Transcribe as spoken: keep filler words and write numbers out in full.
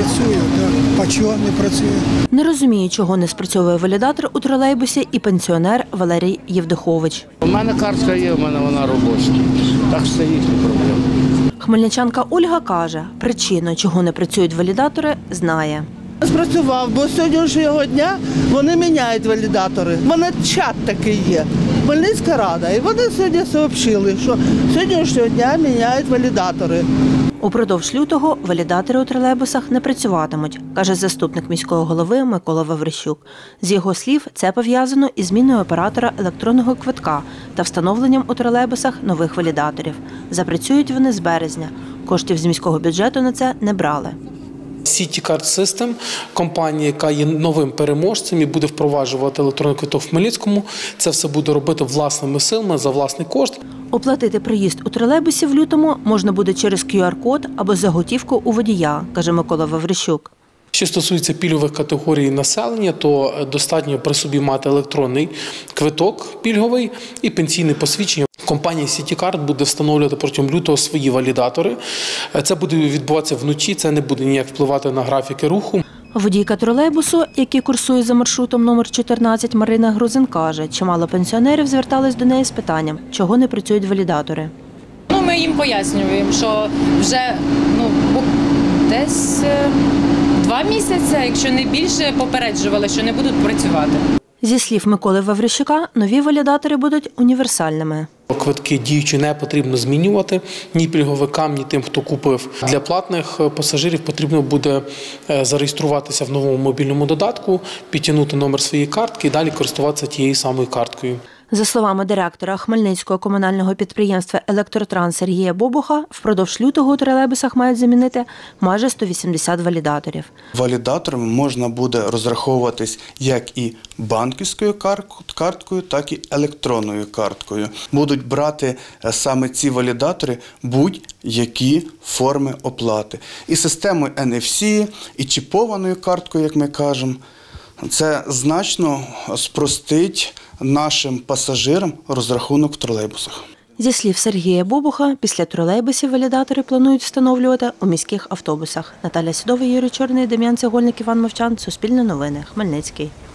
працює, так. А чого не працює? Не розуміє, чого не спрацьовує валідатор у тролейбусі, і пенсіонер Валерій Євдухович. У мене картка є, у мене вона робоча. Так що це їхні проблеми. Хмельничанка Ольга каже, причину, чого не працюють валідатори, знає. Спрацював, бо з сьогоднішнього дня вони міняють валідатори. У мене чат такий є, Хмельницька рада. І вони сьогодні сообщили, що з сьогоднішнього дня міняють валідатори. Упродовж лютого валідатори у тролейбусах не працюватимуть, каже заступник міського голови Микола Ваврищук. З його слів, це пов'язано із зміною оператора електронного квитка та встановленням у тролейбусах нових валідаторів. Запрацюють вони з березня. Коштів з міського бюджету на це не брали. City Card System, компанія, яка є новим переможцем і буде впроваджувати електронний квиток в Хмельницькому, це все буде робити власними силами за власний кошт. Оплатити проїзд у тролейбусі в лютому можна буде через ку ар код або за готівку у водія, каже Микола Ваврищук. Що стосується пільгових категорій населення, то достатньо при собі мати електронний квиток пільговий і пенсійне посвідчення. Компанія City Card буде встановлювати протягом лютого свої валідатори. Це буде відбуватися вночі, це не буде ніяк впливати на графіки руху. Водійка тролейбусу, який курсує за маршрутом номер чотирнадцять, Марина Грузин каже, чимало пенсіонерів звертались до неї з питанням, чого не працюють валідатори. Ну, ми їм пояснюємо, що вже ну, десь два місяці, якщо не більше, попереджували, що не будуть працювати. Зі слів Миколи Ваврищука, нові валідатори будуть універсальними. Квитки діючі не потрібно змінювати ні пільговикам, ні тим, хто купив. Для платних пасажирів потрібно буде зареєструватися в новому мобільному додатку, підтягнути номер своєї картки і далі користуватися тією самою карткою. За словами директора Хмельницького комунального підприємства «Електротранс» Сергія Бобуха, впродовж лютого у тролейбусах мають замінити майже сто вісімдесят валідаторів. Валідаторами можна буде розраховуватись як і банківською карткою, так і електронною карткою. Будуть брати саме ці валідатори будь-які форми оплати. І системою ен еф сі, і чіпованою карткою, як ми кажемо. Це значно спростить нашим пасажирам розрахунок в тролейбусах. Зі слів Сергія Бобуха, після тролейбусів валідатори планують встановлювати у міських автобусах. Наталя Сідова, Юрій Чорний, Дем'ян Цегольник, Іван Мовчан. Суспільне новини. Хмельницький.